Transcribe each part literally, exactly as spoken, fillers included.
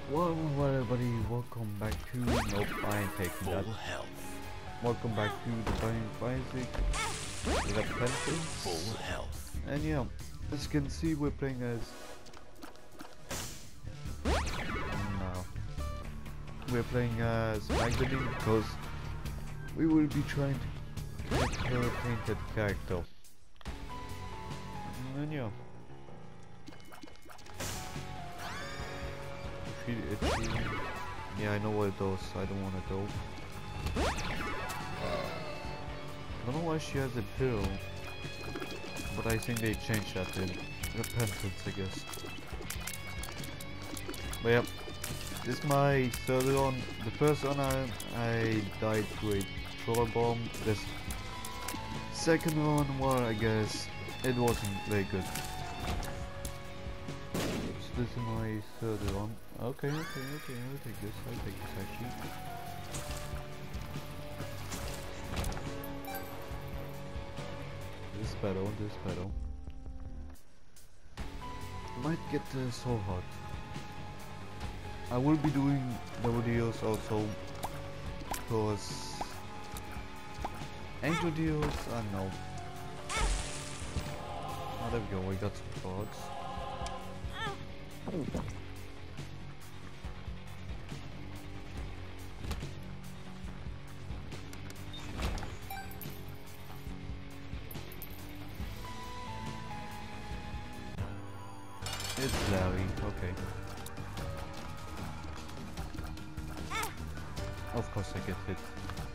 Well, well, everybody, welcome back to Nope, I ain't taking Full that. health. Welcome back to the Binding of Isaac. We got Tainted. Full health. And yeah, as you can see, we're playing as. No. We're playing as Magdalene because we will be trying to get her painted character. And yeah. She, it, she, yeah, I know what it does. I don't want to go. I don't know why she has a pill, but I think they changed that in repentance, I guess. But yeah, this is my third one. The first one I, I died to a troll bomb. This second one, well, I guess it wasn't very good. So this is my third one. Okay, okay, okay, I'll take this, I'll take this actually. This is better, this is better. Might get uh, so hard. I will be doing the videos also because angel deals, I don't know. Oh, there we go, we got some cards. It's Larry, okay. Of course I get hit.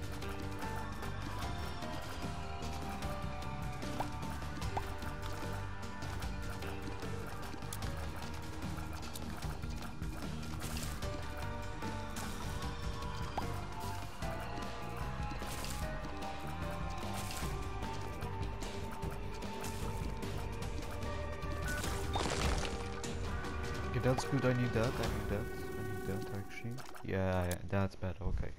Okay, that's good, I need that, I need that, I need that actually. Yeah, yeah, that's better, okay.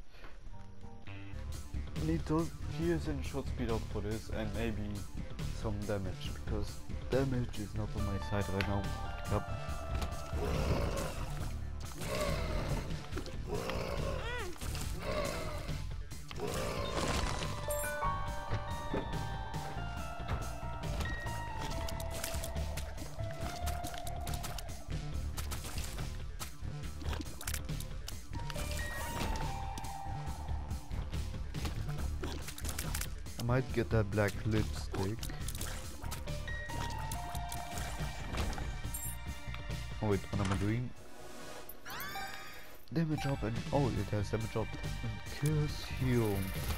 I need those gears and shot speed up for this and maybe some damage, because damage is not on my side right now. Yep. I might get that black lipstick. Oh wait, what am I doing? Damage up and oh, it has damage up and kills heal.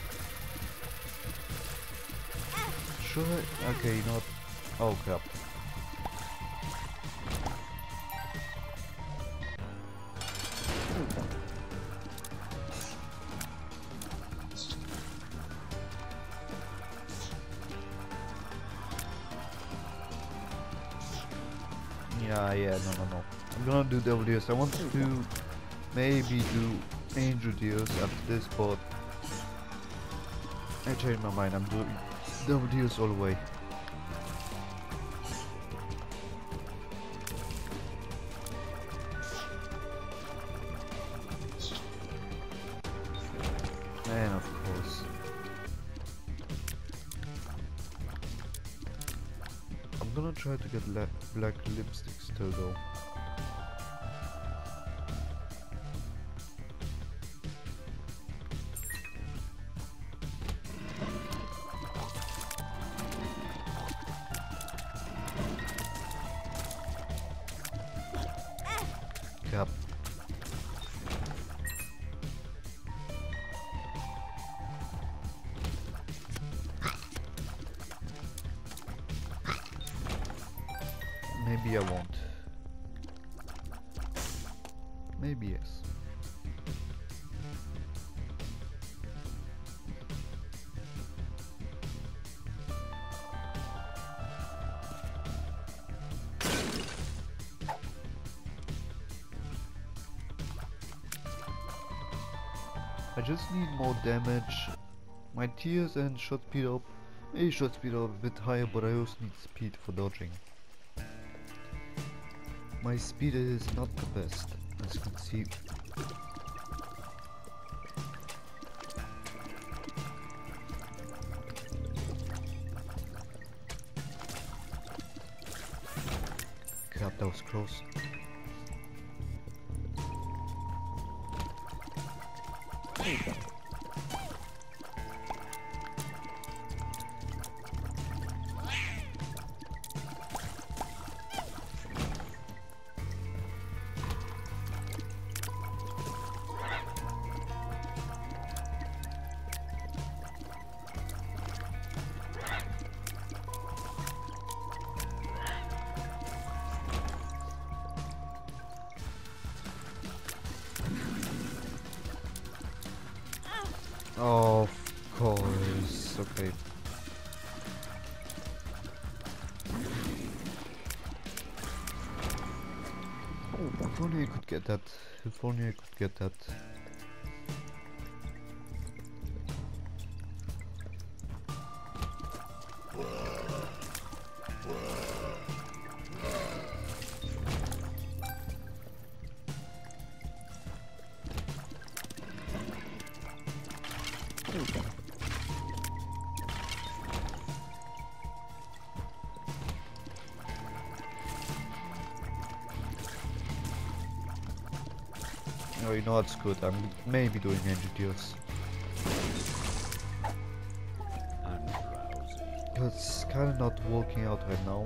Should I? Okay, not. Oh crap. Yeah, yeah, no, no, no. I'm gonna do double deals. I want to maybe do angel deals after this, but I changed my mind. I'm doing double deals all the way. And of course, I'm gonna try to get la black lipstick still though. Yep. Maybe I won't. Maybe yes. I just need more damage. My tears and shot speed up. Maybe shot speed up a bit higher, but I also need speed for dodging. My speed is not the best. As you can see. God, that was close. Of course, okay. If only I could get that. If only I could get that. Oh, you know what's good? I'm maybe doing engineers. It's kind of not working out right now.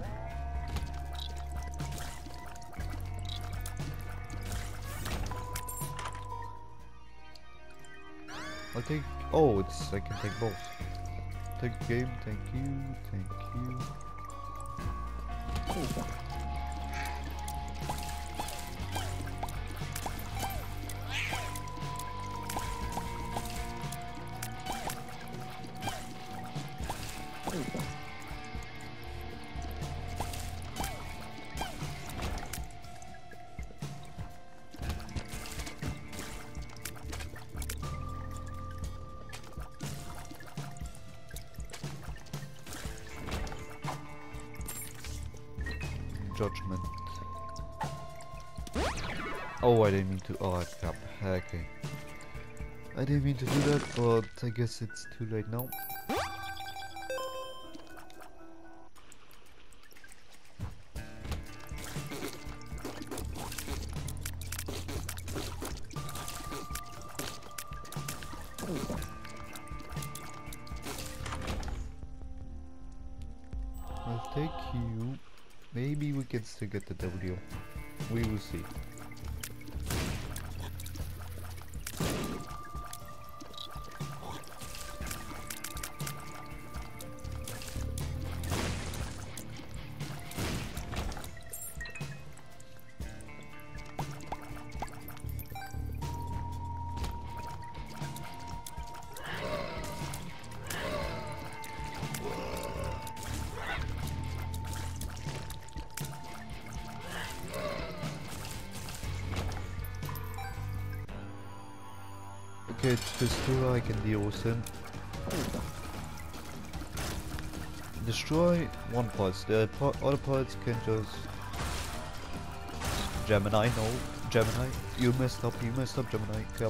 I'll take. Oh, it's I can take both. Take game. Thank you. Thank you. Judgment. Oh, I didn't mean to. Oh, crap. Okay. I didn't mean to do that, but I guess it's too late now. I'll take you. Maybe we can still get the W. We will see. Okay, destroy, I can deal with him. Destroy one part, the part, other parts can just... Gemini, no. Gemini, you messed up, you messed up, Gemini, yep.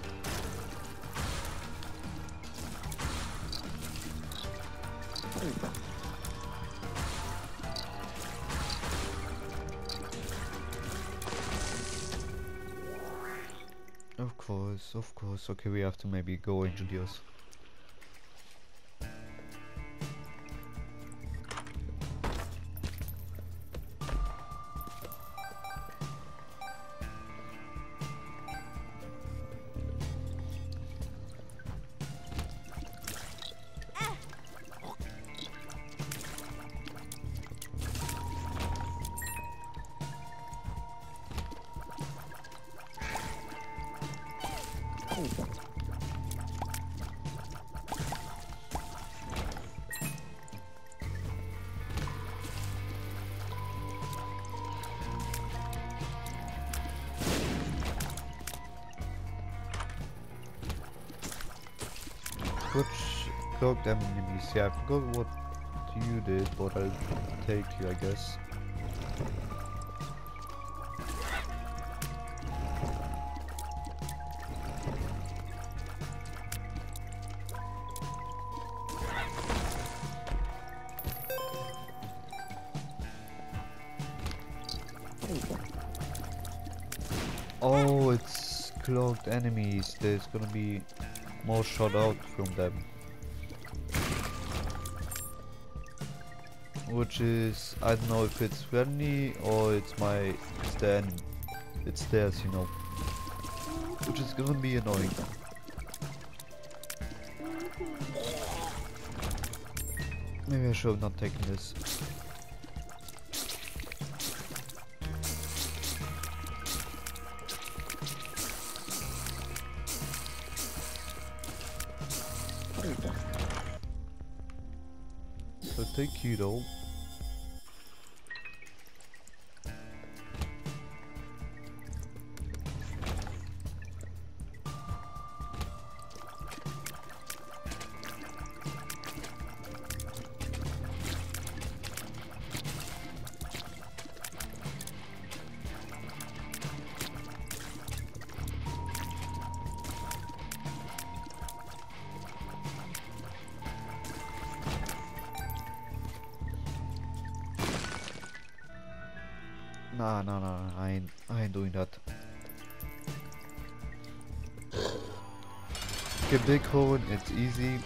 Of course, of course. Okay, we have to maybe go engineers. Which cloak them enemies? Yeah, I forgot what you did, but I'll take you, I guess. Oh, it's cloaked enemies. There's gonna be more shot out from them. Which is, I don't know if it's friendly or it's my, it's the en it's theirs, you know. Which is gonna be annoying. Maybe I should have not taken this. So take keto. Nah, nah, nah, I ain't, I ain't doing that. Okay, bighorn, it's easy.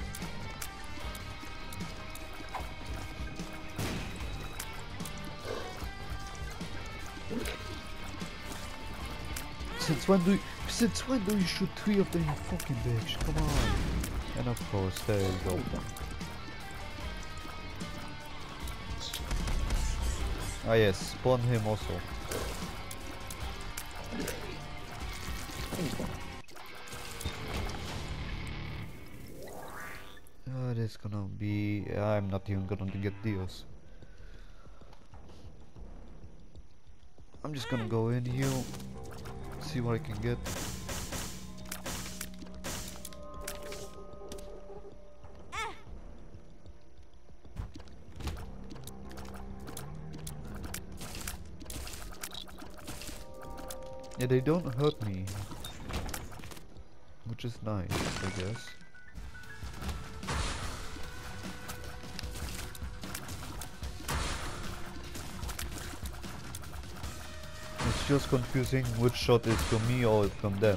Since when do you, since when do you shoot three of them, you fucking bitch? Come on. And of course, there you go. Ah yes, spawn him also. Uh, this gonna be... I'm not even gonna get deals. I'm just gonna go in here, see what I can get. Yeah, they don't hurt me, which is nice, I guess. It's just confusing which shot is from me or from them.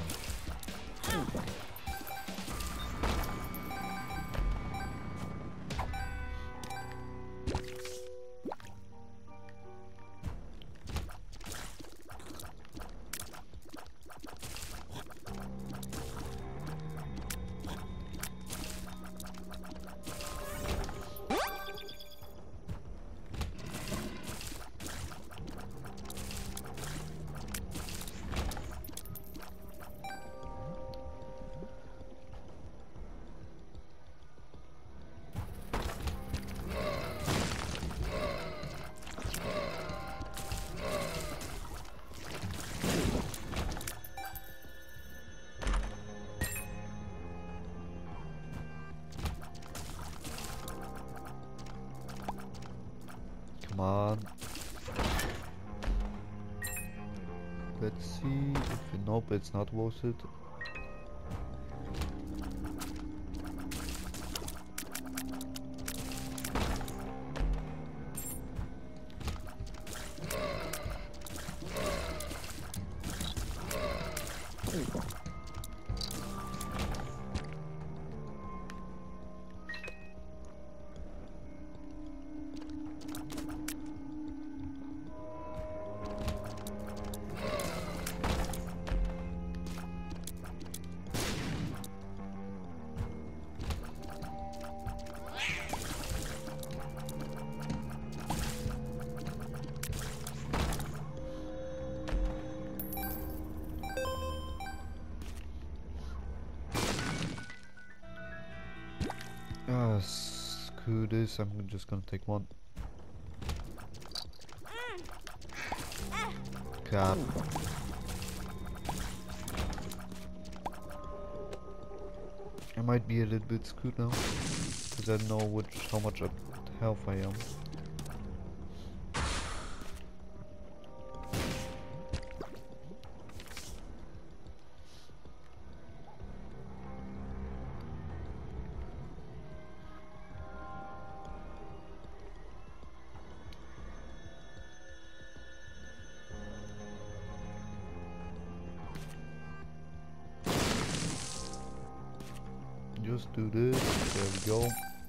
Come on. Let's see if nope, it's not worth it. Ah, screw this, I'm just gonna take one. Crap. I might be a little bit screwed now, because I don't know which, how much of health I am. just do this. There we go.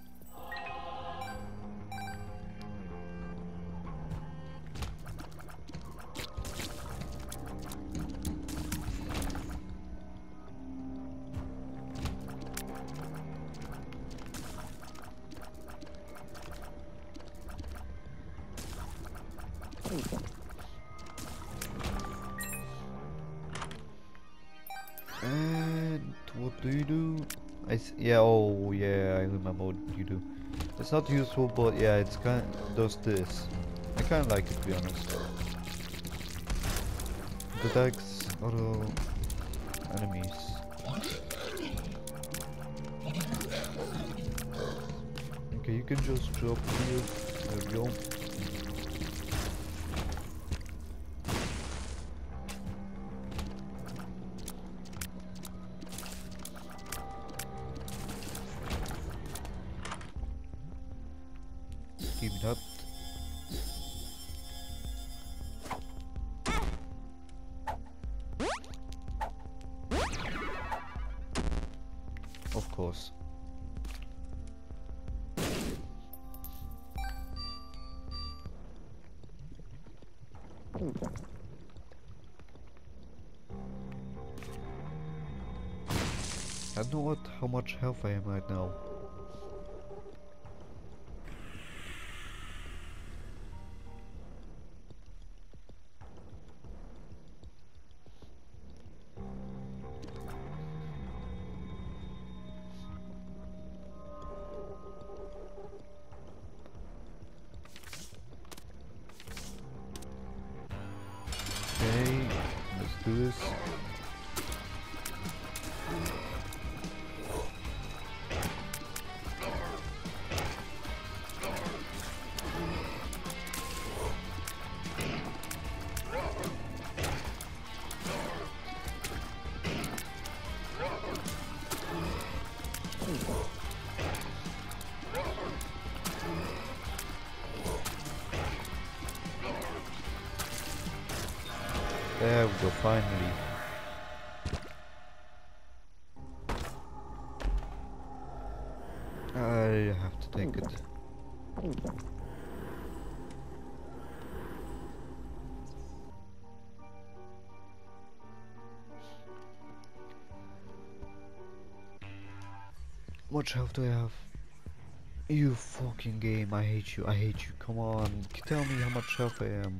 And what do you do? I s yeah, oh yeah, I remember what you do. It's not useful, but yeah, it's kind of does this. I kind of like it, to be honest. It attacks other enemies. Okay, you can just drop here. There we go. Give it up. Of course. I don't know what how much health I am right now. Okay, let's do this. There we go, finally. I have to take it. Much health do I have? You fucking game, I hate you, I hate you. Come on, tell me how much health I am.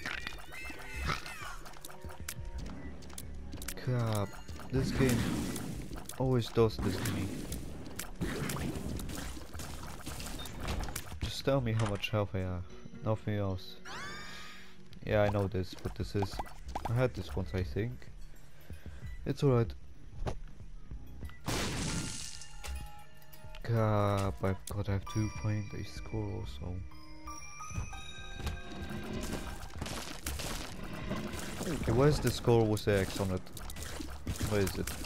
Crap, this game always does this to me. Just tell me how much health I have, nothing else. Yeah, I know this, but this is... I had this once, I think. It's alright. Crap, I've got to have two point a score also. Okay, where's the score with the X on it? Where is it?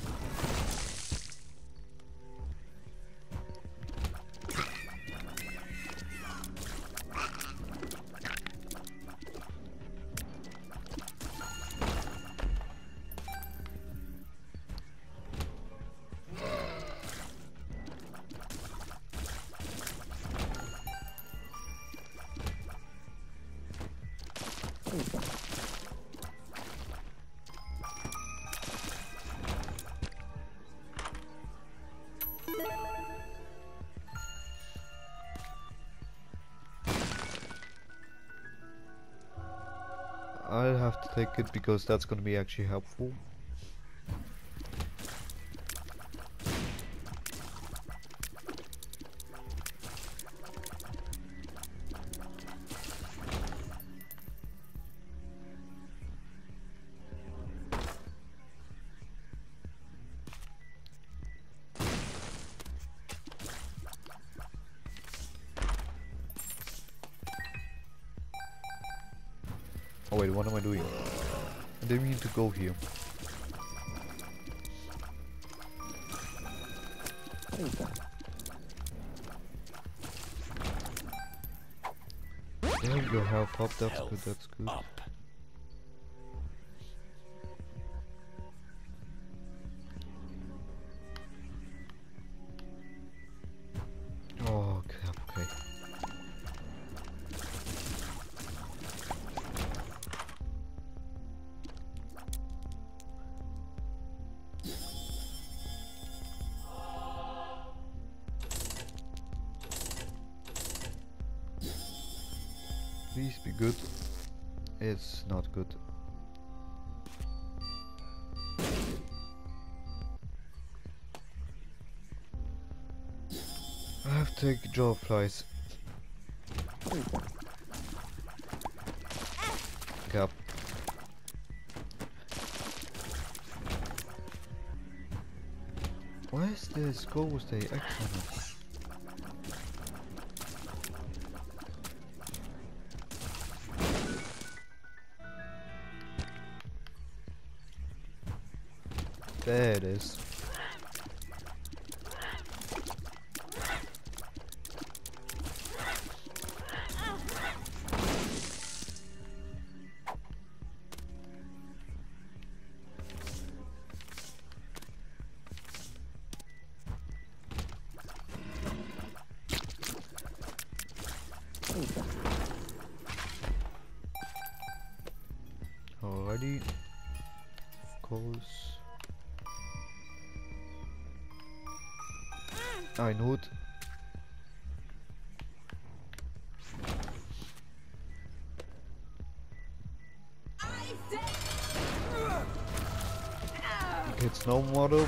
I'll have to take it because that's gonna be actually helpful. Oh wait, what am I doing? I didn't mean to go here. There we go, health up, that's good, that's good. Up. Please be good. It's not good. I have to take jaw flies. Cap. Why is this ghost a excellent? There it is. Alrighty, of course. I know it. It's no model.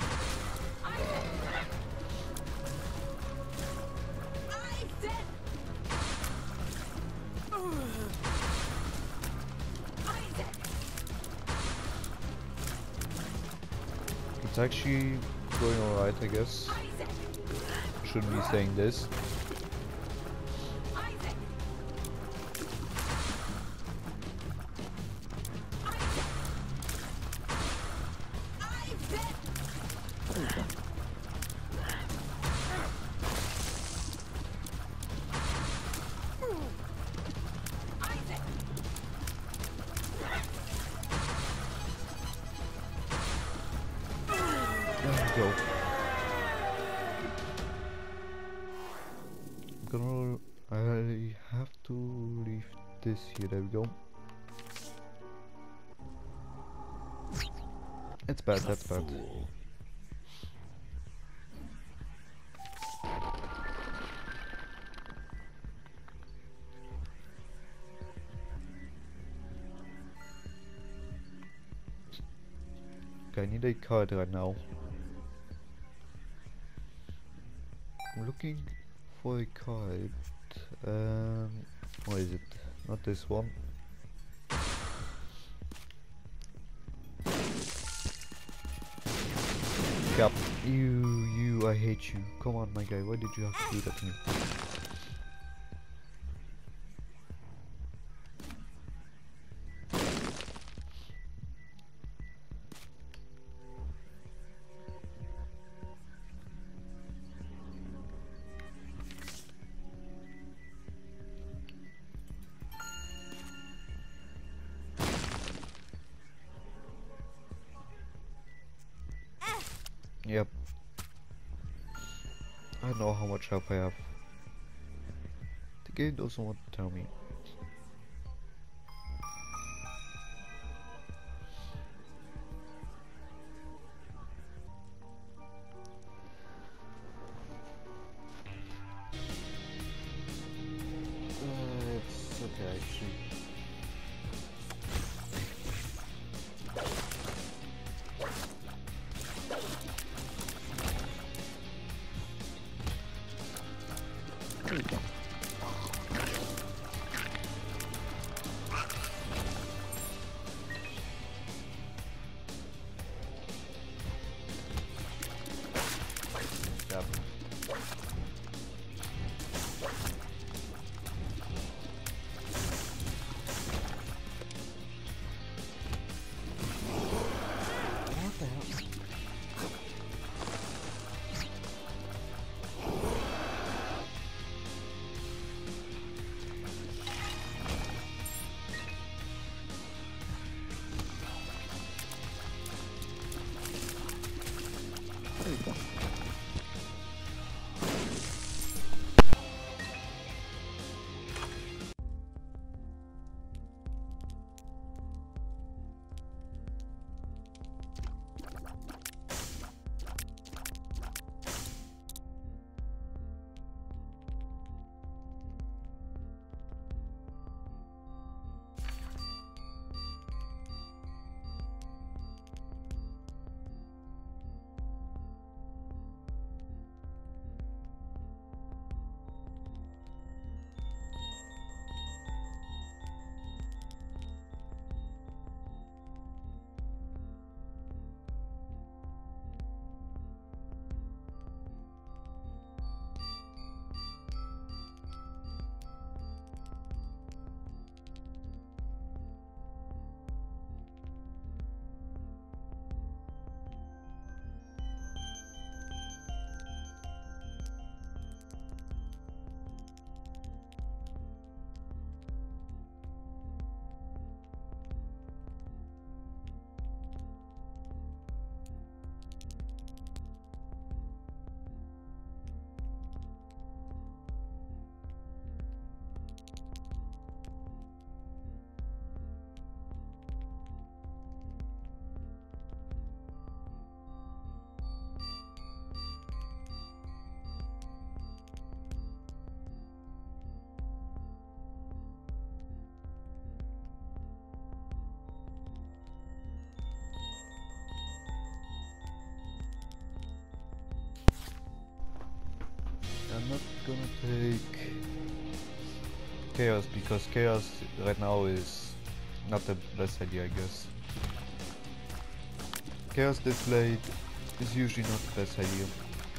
It's actually going alright, I guess. Shouldn't be saying this. Go. Gonna, I have to leave this here. There we go. It's bad. That's bad. Okay, I need a card right now. I'm looking for a card. Um, what is it? Not this one. Cap. You, you, I hate you. Come on, my guy. Why did you have to do that to me? Yep. I know how much help I have. The game doesn't want to tell me. Uh, it's okay actually. I'm not gonna take Chaos because Chaos right now is not the best idea, I guess. Chaos displayed is usually not the best idea.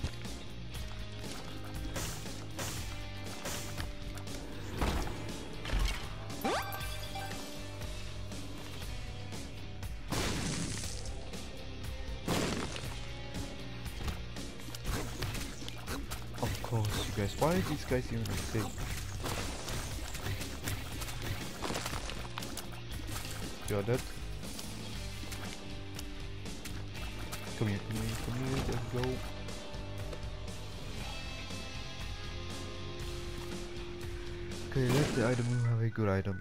Of course, you guys. Why are these guys even safe? You're dead. Come here, come here, come here, let's go. Okay, let the item room have a good item.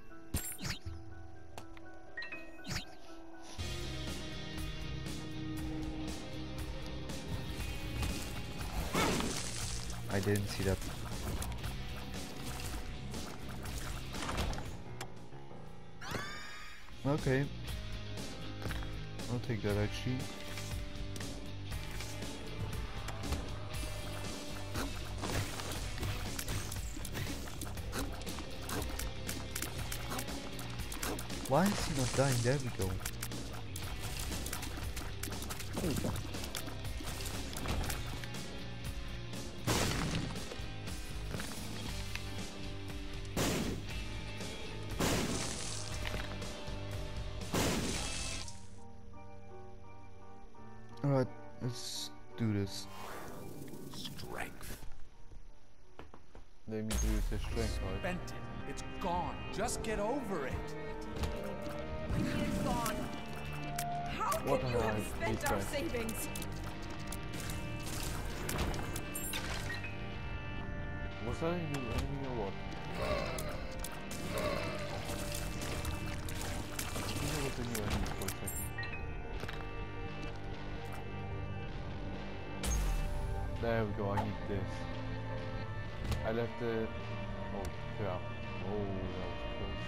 I didn't see that. Okay. I'll take that actually. Why is he not dying? There we go. Alright, let's do this. Strength. Let me do this strength, right? Spent it. It's gone. Just get over it. It's gone. How What could you are have these spent our guys? savings? Was that a new enemy or what? I think it was a new enemy for a second. There we go, I need this. I left the... Oh, crap. Oh, that was close.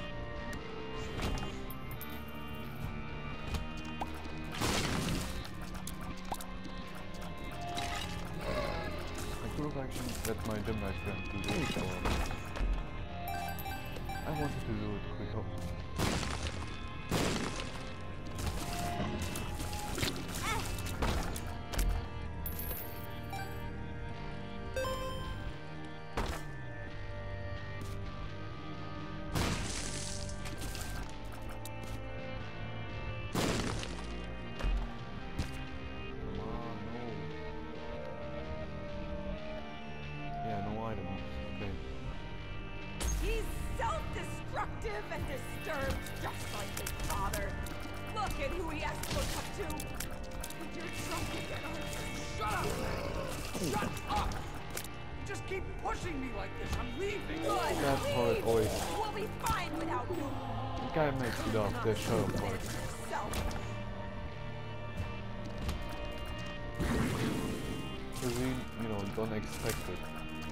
I could have actually let my dim knife friend do this, or... I wanted to do it quicker. He's self-destructive and disturbed, just like his father. Look at who he has to look up to. But you're drunk again, aren't you? Shut up! Shut up! You just keep pushing me like this. I'm leaving. Good. That's how it always... We'll be fine without you. The guy makes it off the show part. Self. Because we, you know, don't expect it.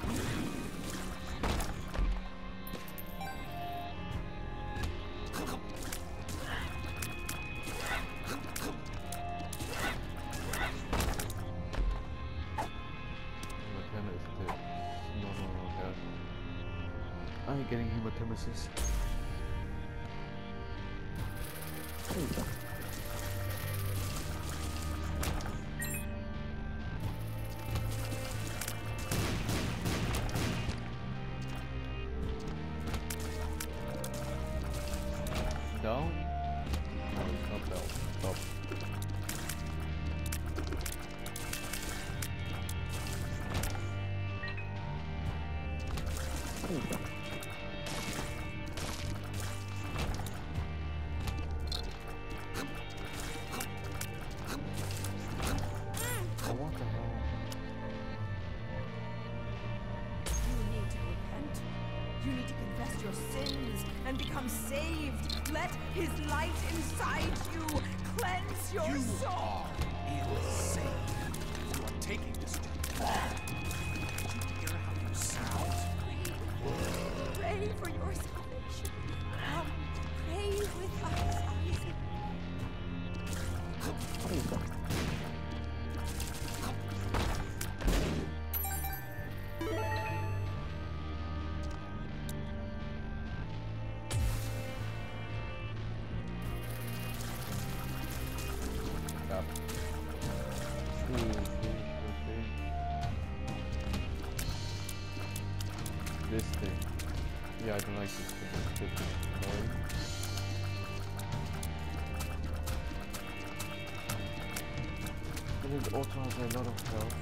I'm getting hematemesis. Down? No, it's not down. Stop. You need to confess your sins and become saved. Let his light inside you cleanse your You soul. are insane. You are taking this too far. Did you hear how you sound? Pray for your salvation. Come, pray with us, Isaac. Yeah. Ooh, okay. This thing. Yeah, I don't like this thing. It's a bit annoying. But it also has a lot of health.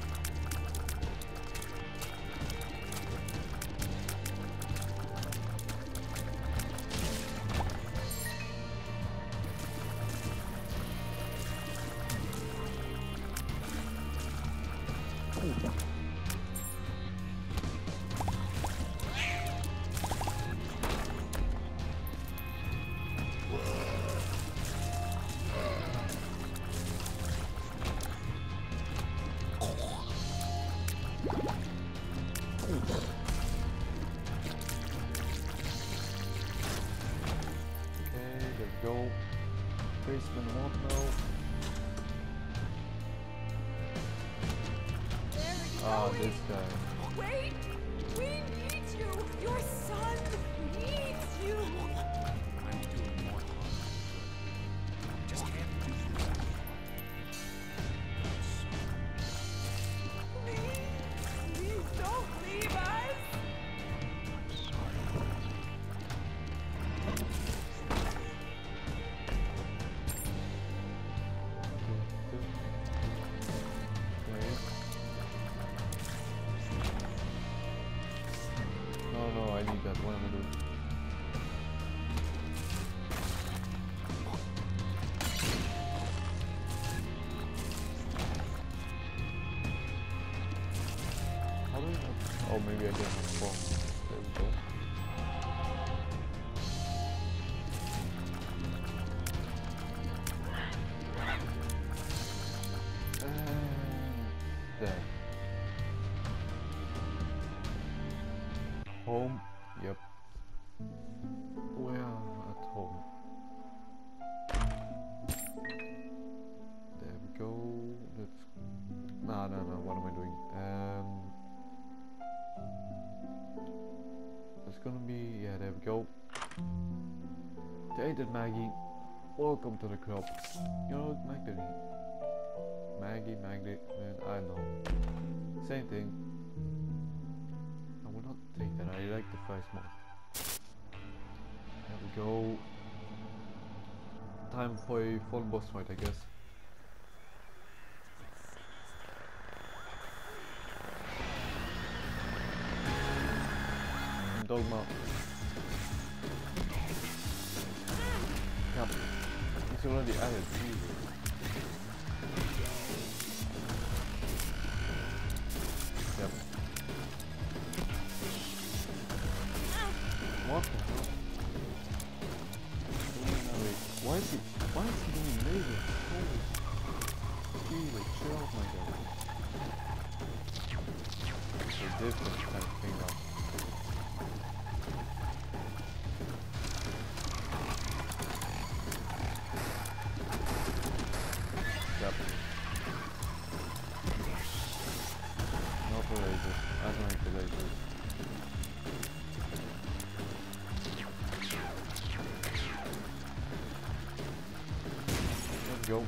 Go. Basement one now. Ah, this guy. Wait! We need you! Your son needs you! I'm doing more harm than good. I just can't lose this anymore. Please! Please don't leave us! I'm sorry. No, no, I need that. What am I doing? How do I not? Oh, maybe I get my phone. There we go. And there. Home. Yep. We are at home. There we go. Let's. No, no, no. What am I doing? Um. It's gonna be. Yeah, there we go. Tainted Maggie. Welcome to the club. You know Magdalene. Maggie, Magdalene. I don't know. Same thing. I will not take that. I like the first one. There we go. Time for a fun boss fight, I guess. Dogma. Yep. It's already added. Jesus. Yep. What the hell? Why is he? Why is he doing laser? Holy. Jesus, chill out, my guy. It's a different kind of thing now. Yep. Not the lasers. I don't like the lasers. Let's go.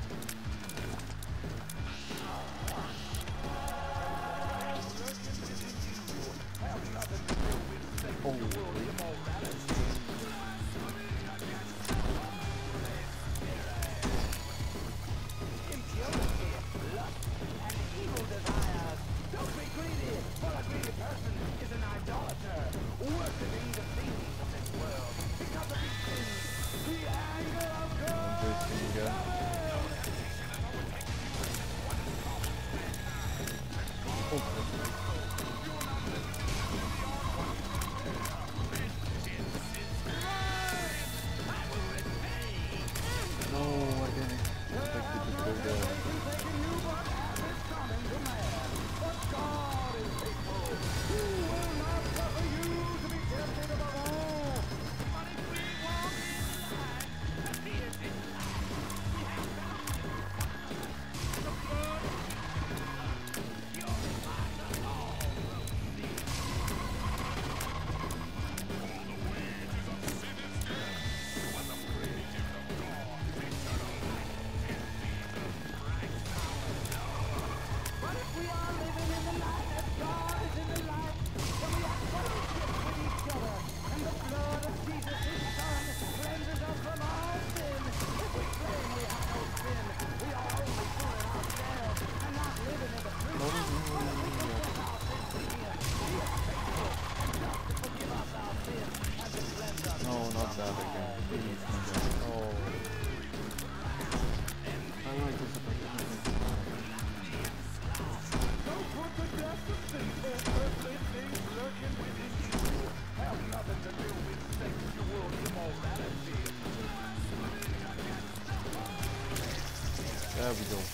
There we go.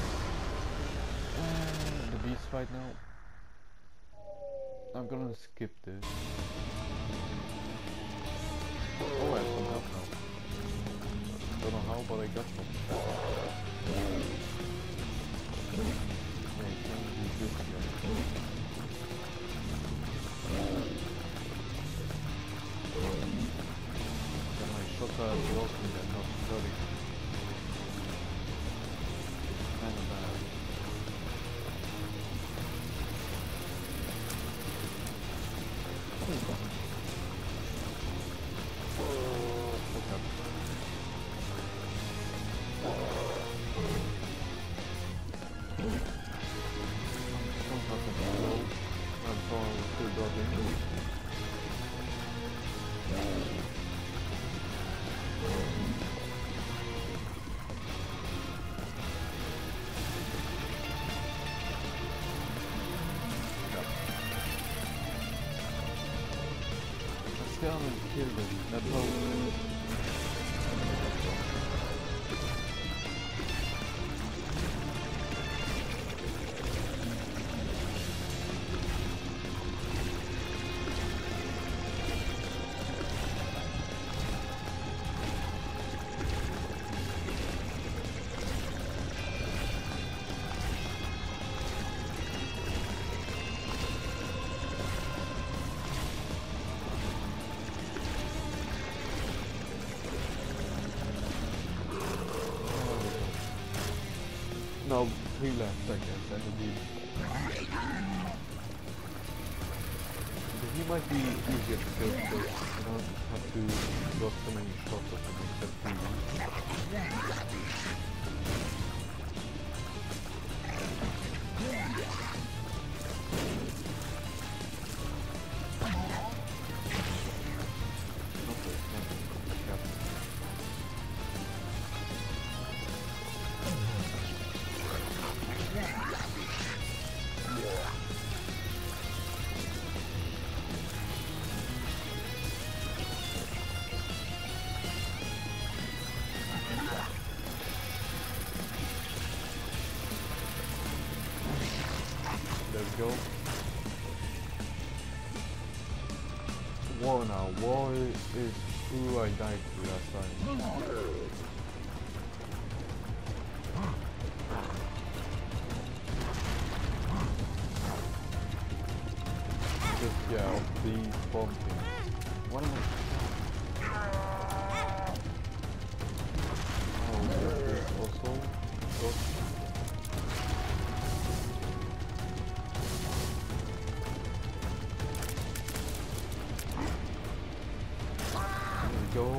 And the beast fight now. I'm gonna skip this. Oh, I have some help now. Don't know how, but I got some. Yeah, I can't do this yet. And my shotgun is broken and not starting. Kinda bad. Come and kill them. That's how. No, three left, I guess, and indeed. He might be easier to kill because I don't have to dodge so many shots of him except three. Go. War now. War is who I died to last time. Just yeah, of these bomb things. What am I? Oh, this also. Got go.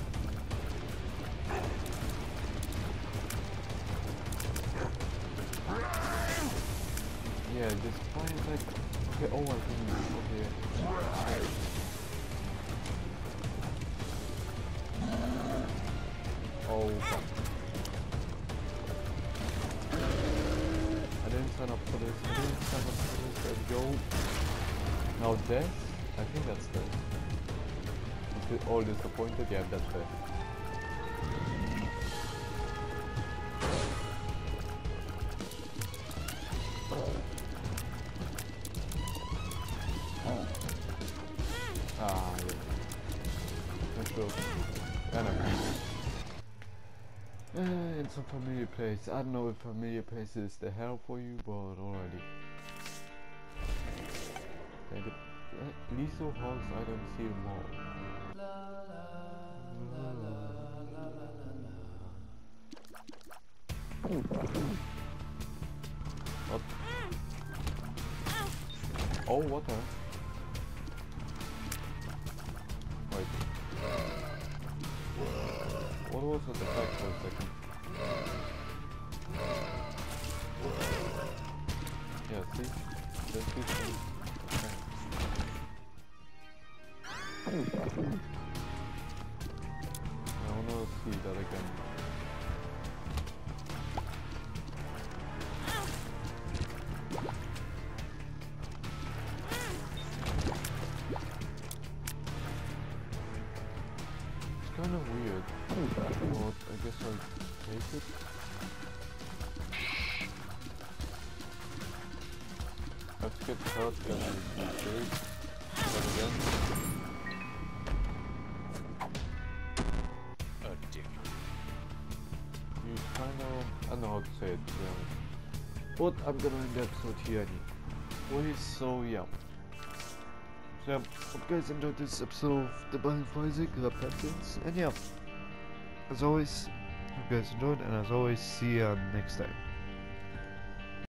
Yeah, this fire is like okay. Oh, I think okay. Oh, fuck. I didn't sign up for this. I didn't sign up for this. Let's go. Now death. I think that's death. All disappointed? Yeah, that's fair. Ah, yeah. Not sure. Anyway. Uh, in some familiar place. I don't know if familiar place is the hell for you, but alrighty. Okay, the, uh, lethal hogs, I don't see them all. What? Oh, what the? Wait. What was at the back for a second? Yeah, see? Just this thing. Okay. I wanna see that again. It's kind of weird, but I guess I'll take it. get hurt when I do trade. But again, A dick. you kinda, I don't know how to say it, yeah. But I'm gonna end the episode here anyway. So yeah. So yeah, hope you guys enjoyed this episode of the Binding of Isaac, Repentance, and yeah. As always, hope you guys enjoyed, and as always, see ya next time.